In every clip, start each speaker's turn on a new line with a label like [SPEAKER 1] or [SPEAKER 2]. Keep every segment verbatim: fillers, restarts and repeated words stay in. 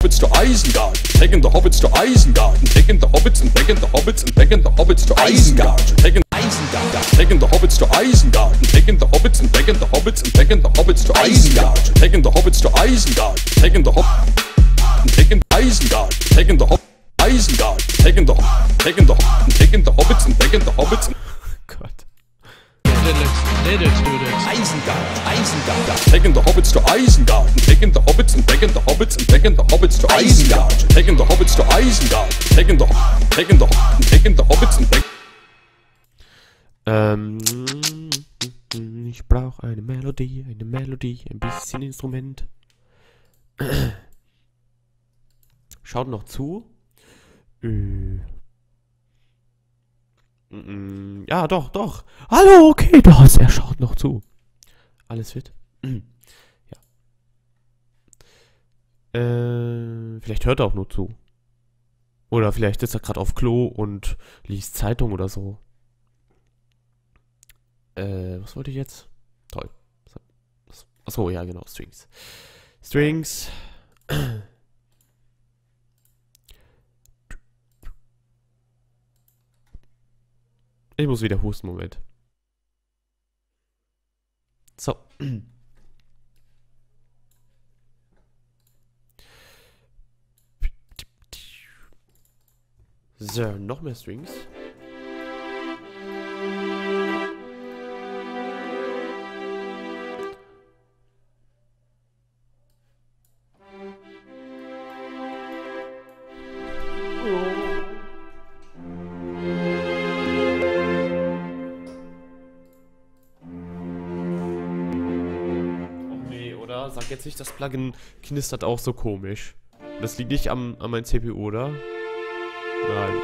[SPEAKER 1] hobbits to Isengard, taking the hobbits to Isengard, and taking the hobbits and taking the hobbits and taking the hobbits to Isengard, taking Isengard, taking the hobbits to Isengard, and taking the hobbits and taking the hobbits and taking the hobbits to Isengard, taking the hobbits to Isengard, taking the hob and taking Isengard, taking the hob Isengard, taking the taking the and taking the hobbits and taking the hobbits.
[SPEAKER 2] Gott.
[SPEAKER 1] Isengard, Isengard, taking the hobbits to Isengard, and taking the hobbits and taking the hobbits and taking the hobbits to Isengard, taking the hobbits to Isengard, taking the taking the and taking the hobbits and taking.
[SPEAKER 2] Ähm, ich brauche eine Melodie, eine Melodie, ein bisschen Instrument. Schaut noch zu. Äh. Ja, doch, doch. Hallo, okay, das. Er schaut noch zu. Alles fit? Ja. Äh, vielleicht hört er auch nur zu. Oder vielleicht ist er gerade auf Klo und liest Zeitung oder so. Äh, was wollte ich jetzt? Toll. Achso, ja, genau, Strings. Strings. Ich muss wieder husten, Moment. So. So, noch mehr Strings. Sag jetzt nicht, das Plugin knistert auch so komisch. Das liegt nicht am, an meinem C P U, oder? Nein.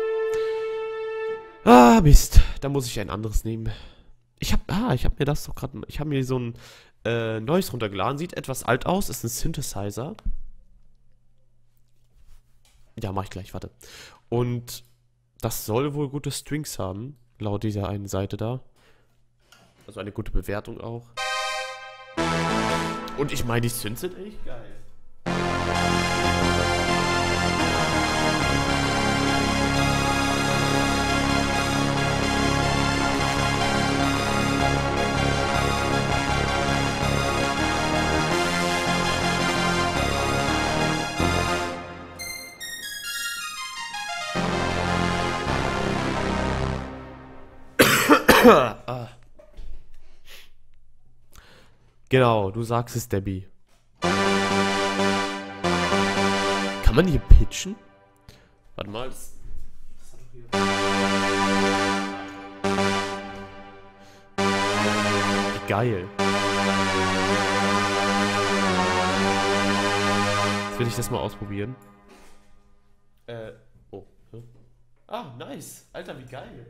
[SPEAKER 2] Ah, Mist. Da muss ich ein anderes nehmen. Ich hab, ah, ich hab mir das doch gerade, ich habe mir so ein äh, neues runtergeladen. Sieht etwas alt aus, ist ein Synthesizer. Ja, mach ich gleich, warte. Und das soll wohl gute Strings haben, laut dieser einen Seite da. Also eine gute Bewertung auch. Und ich meine, die Synths sind echt geil. ah. Genau, du sagst es, Debbie. Kann man hier pitchen? Warte mal, das, das hat doch hier... Wie geil. Jetzt will ich das mal ausprobieren. Äh, oh. Hm? Ah, nice. Alter, wie geil.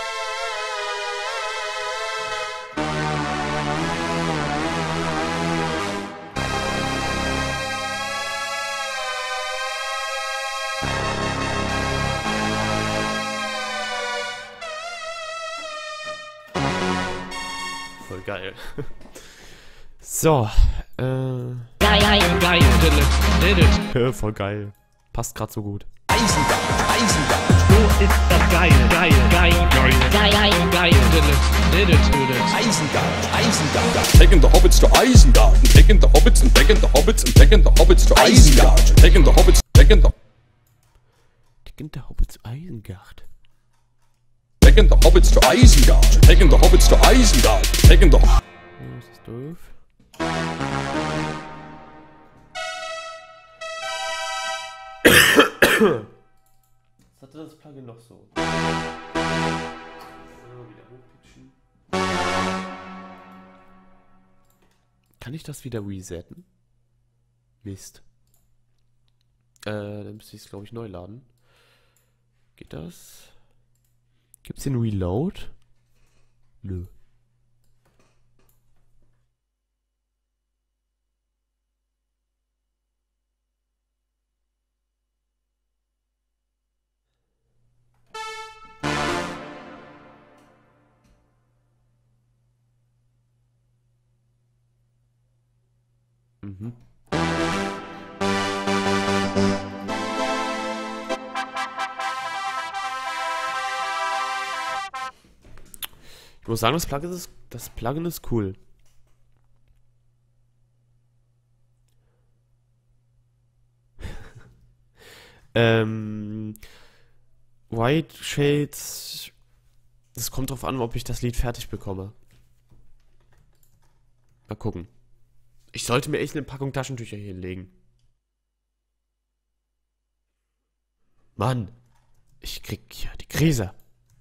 [SPEAKER 2] Voll geil. So, äh...
[SPEAKER 3] Geil, geil, geil.
[SPEAKER 2] Voll geil. Passt gerade so gut.
[SPEAKER 1] Isengard, Isengard.
[SPEAKER 3] So ist das geil, geil, geil, geil, geil, geil.
[SPEAKER 1] Isengard, Isengard. Taking the hobbits to Isengard, and taking the hobbits and taking the hobbits and taking the hobbits to Isengard, taking the hobbits, taking the
[SPEAKER 2] Taking the hobbits to Isengard.
[SPEAKER 1] Taking the hobbits to Isengard, taking the hobbits to Isengard, taking the.
[SPEAKER 2] Oh, ist das doof? Was hatte das Plugin noch so? So, wieder hochpitchen. Kann ich das wieder resetten? Mist. Äh, dann müsste ich es, glaube ich, neu laden. Geht das? Gibt's den Reload? Nö. Mhm. muss sagen, das Plugin ist, das Plugin ist cool. ähm, White Shades. Es kommt drauf an, ob ich das Lied fertig bekomme. Mal gucken. Ich sollte mir echt eine Packung Taschentücher hier hinlegen. Mann, ich krieg hier die Krise.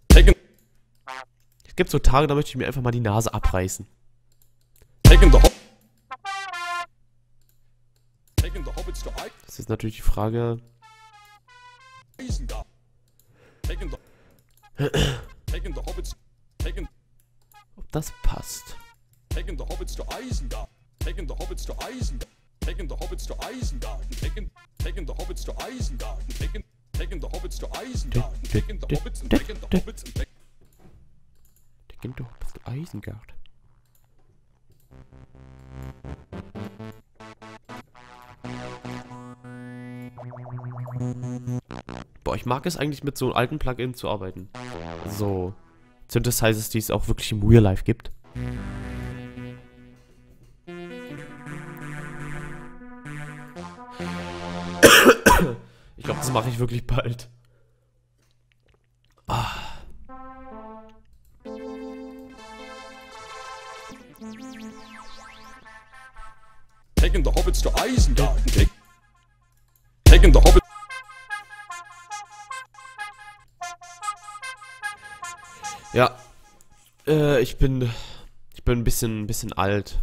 [SPEAKER 2] Es gibt so Tage, da möchte ich mir einfach mal die Nase abreißen. Das ist natürlich die Frage. Ob das passt.
[SPEAKER 1] Taking the hobbits to Isengard. Taking the hobbits to Isengard. Taking the hobbits to Isengard. Taking taking the hobbits to Isengard. Taking taking the hobbits to Isengard. Taking the hobbits and taking the hobbits and taking
[SPEAKER 2] Taking the hobbits to Isengard. Boah, ich mag es eigentlich mit so einem alten Plugin zu arbeiten. So Synthesizers, die es auch wirklich im Real Life gibt. Ich glaube, das mache ich wirklich bald. Ah.
[SPEAKER 1] taking the hobbits to Isengard. Take, taking the hobbits.
[SPEAKER 2] Ja, äh, ich bin, ich bin ein bisschen, ein bisschen alt.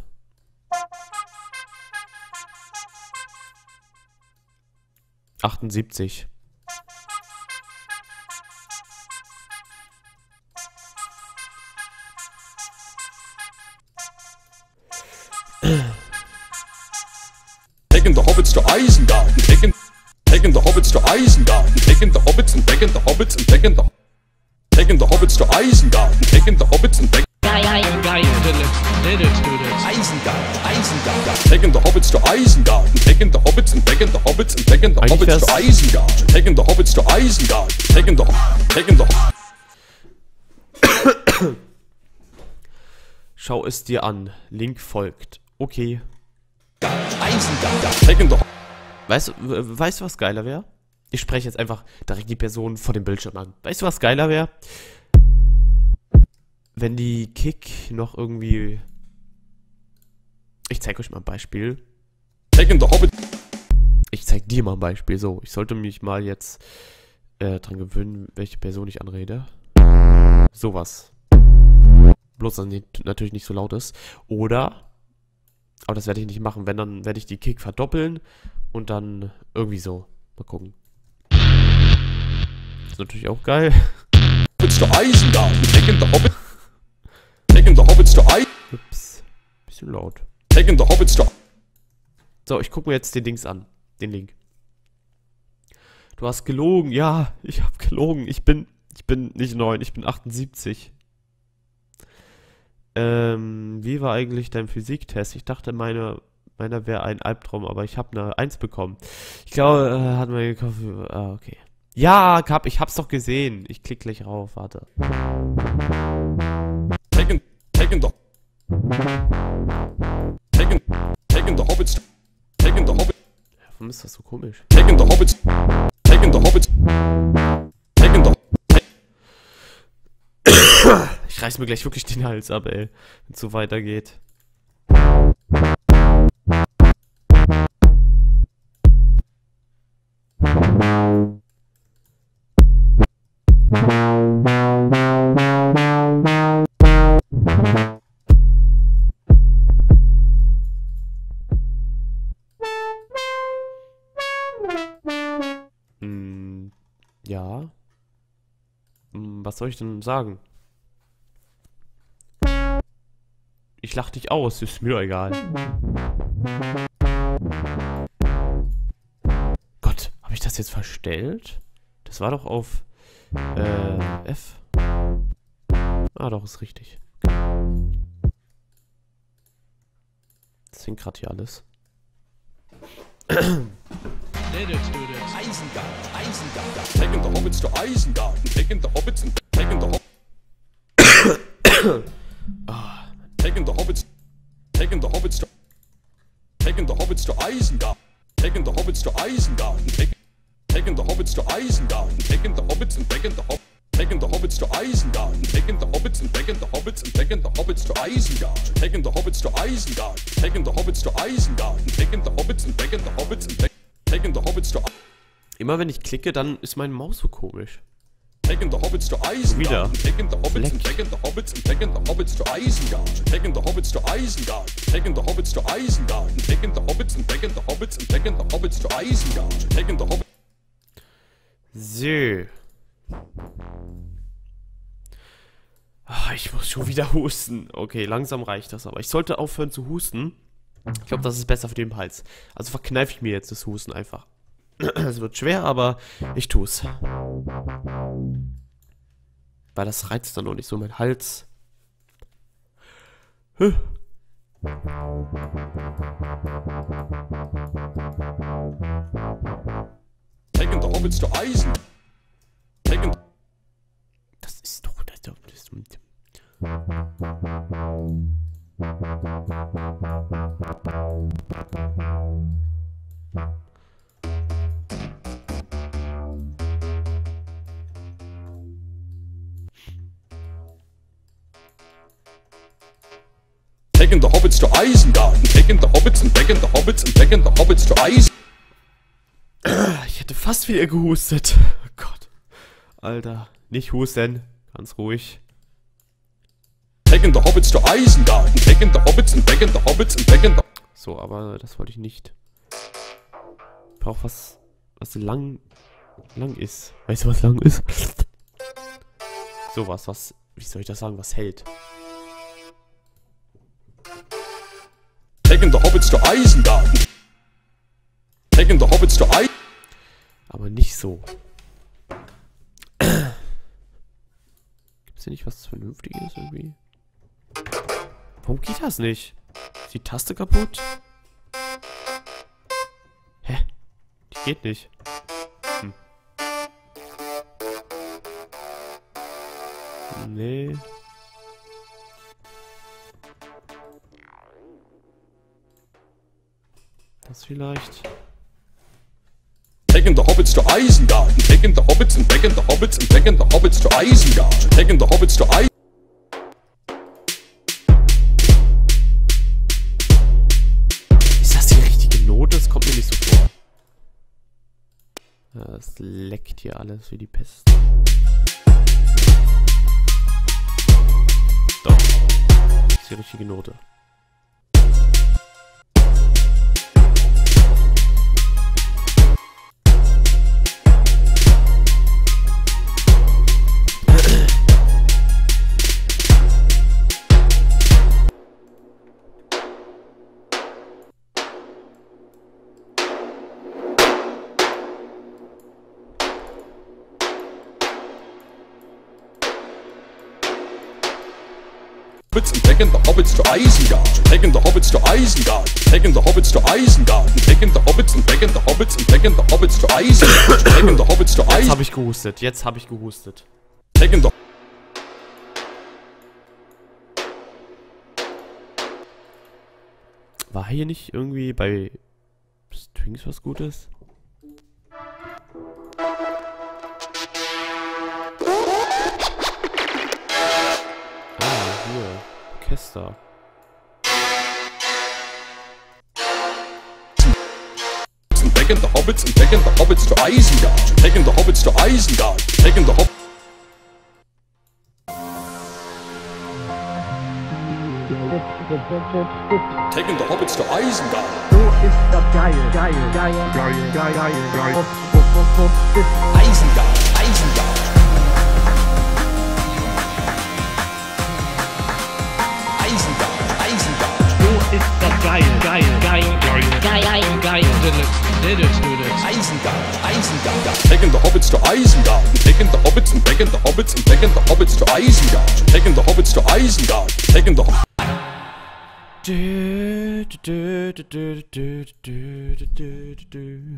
[SPEAKER 2] achtundsiebzig.
[SPEAKER 1] Taking the hobbits to Isengard. Taking, taking the hobbits to Isengard. Taking the hobbits and taking the hobbits and taking the, taking the hobbits to Isengard. Taking the hobbits and taking.
[SPEAKER 3] Geil, geil, let's do this.
[SPEAKER 1] Isengard, Isengard. Taking the hobbits to Isengard. Taking the hobbits and taking the hobbits and taking the
[SPEAKER 2] Eigentlich
[SPEAKER 1] hobbits to
[SPEAKER 2] wär's-
[SPEAKER 1] Isengard. Taking the hobbits to Isengard. Taking the, taking the.
[SPEAKER 2] Schau es dir an. Link folgt. Okay.
[SPEAKER 1] Isengard. Taking the.
[SPEAKER 2] Weißt du, w- weißt du, was geiler wäre? Ich spreche jetzt einfach direkt die Person vor dem Bildschirm an. Weißt du, was geiler wäre? Wenn die Kick noch irgendwie... Ich zeige euch mal ein Beispiel.
[SPEAKER 1] Taking the hobbit.
[SPEAKER 2] Ich zeige dir mal ein Beispiel. So, ich sollte mich mal jetzt äh, dran gewöhnen, welche Person ich anrede. Sowas. Bloß, dass es natürlich nicht so laut ist. Oder... Aber das werde ich nicht machen. Wenn, dann werde ich die Kick verdoppeln und dann irgendwie so. Mal gucken. Ist natürlich auch geil.
[SPEAKER 1] Hobbits to Isengard. Taking the hobbit. Taking the hobbits to I.
[SPEAKER 2] Ups. Bisschen laut.
[SPEAKER 1] Taking the hobbits to.
[SPEAKER 2] So, ich gucke mir jetzt den Dings an. Den Link. Du hast gelogen. Ja, ich habe gelogen. Ich bin, ich bin nicht neun, ich bin achtundsiebzig. Ähm, wie war eigentlich dein Physiktest? Ich dachte, meine, meiner wäre ein Albtraum, aber ich habe eine eins bekommen. Ich glaube, äh, hat man gekauft. Ah, okay. Ja, Kap, ich hab's doch gesehen. Ich klick gleich rauf, warte.
[SPEAKER 1] Taking, taking the. Taking, taking the hobbits. To, taking the hobbit.
[SPEAKER 2] Warum ist das so komisch?
[SPEAKER 1] Taking the hobbits. Taking the hobbits. Taking the.
[SPEAKER 2] Ich reiß mir gleich wirklich den Hals ab, ey. Wenn es so weitergeht. Hm, ja. Hm, was soll ich denn sagen? Ich lach dich aus, ist mir doch egal. Gott, habe ich das jetzt verstellt? Das war doch auf äh, F. Ah, doch, ist richtig. Das hängt gerade hier alles.
[SPEAKER 3] Let's do this.
[SPEAKER 1] Isengard, Isengard. Taking the hobbits to Isengard. Taking the hobbits and taking the. Hob Isengard. Taking the hobbits to Isengard. Taking, taking the hobbits to Isengard. Taking the hobbits and taking the hobbits. Taking the hobbits to Isengard, taking the hobbits and taking the hobbits and taking the hobbits to Isengard, taking the hobbits to Isengard, taking the hobbits to Isengard, taking the hobbits and taking the hobbits and taking the hobbits to.
[SPEAKER 2] Immer wenn ich klicke, dann ist meine Maus so komisch.
[SPEAKER 1] Taking the hobbits to Isengard,
[SPEAKER 2] Wieder.
[SPEAKER 1] taking the hobbits and taking the hobbits and taking the hobbits to Isengard, taking the hobbits to Isengard, taking the hobbits to Isengard, taking the hobbits and taking the hobbits and taking the hobbits to Isengard, taking the hobbits.
[SPEAKER 2] So. Ah, ich muss schon wieder husten. Okay, langsam reicht das aber. Ich sollte aufhören zu husten. Ich glaube, das ist besser für den Hals. Also verkneife ich mir jetzt das Husten einfach. Es wird schwer, aber ich tue es. Weil das reizt dann noch nicht so mein Hals. Huh.
[SPEAKER 1] Taking the hobbits to Eisen. Taking.
[SPEAKER 2] Das ist doch das, das, das,
[SPEAKER 1] Taking the hobbits to Isengard. Taking the hobbits and taking the hobbits and taking the hobbits to Eisen.
[SPEAKER 2] Ich hätte fast wieder gehustet. Oh Gott. Alter. Nicht husten. Ganz ruhig.
[SPEAKER 1] Taking the hobbits to Isengard. Taking the hobbits and taking the hobbits and taking the.
[SPEAKER 2] So, aber das wollte ich nicht. Ich brauche was, was lang, lang ist. Weißt du, was lang ist? Sowas, was, wie soll ich das sagen, was hält?
[SPEAKER 1] Taking the hobbits to Isengard. Taking the hobbits to Isengard.
[SPEAKER 2] Aber nicht so. Gibt's hier nicht was Vernünftiges irgendwie? Warum geht das nicht? Ist die Taste kaputt? Hä? Die geht nicht. Hm. Nee. Das vielleicht.
[SPEAKER 1] Taking the hobbits to Isengard. Taking the hobbits and taking the hobbits and taking the hobbits to Isengard. Taking the hobbits to Isengard.
[SPEAKER 2] Ist das die richtige Note? Das kommt mir nicht so vor. Ja, das leckt hier alles wie die Pest. Doch. Das ist die richtige Note.
[SPEAKER 1] And taking the hobbits to Isengard. Taking the hobbits to Isengard. Taking the hobbits to Isengard. Taking the hobbits and taking the hobbits and taking the hobbits to Isengard. Taking the hobbits to Isengard.
[SPEAKER 2] Jetzt habe ich gehustet. Jetzt habe ich gehustet.
[SPEAKER 1] Taking the.
[SPEAKER 2] War hier nicht irgendwie bei Strings was Gutes? Orchester.
[SPEAKER 1] And taking the hobbits and taking the hobbits to Isengard. Taking the hobbits to Isengard. Taking the hobbits. Taking the hobbits to Isengard.
[SPEAKER 3] Wo ist das geil, geil, geil, geil, geil, geil, geil.
[SPEAKER 1] Isengard, Isengard. Isengard, Isengard.
[SPEAKER 3] Wo ist das geil, geil, geil, geil, geil, geil. Did it, did it.
[SPEAKER 1] Isengard, Isengard. Taking the hobbits to Isengard. Taking the hobbits and taking the hobbits and taking the hobbits to Isengard. Taking the hobbits to Isengard. Taking the hobbits.
[SPEAKER 2] Do, do, do, do, do, do, do, do, do, do.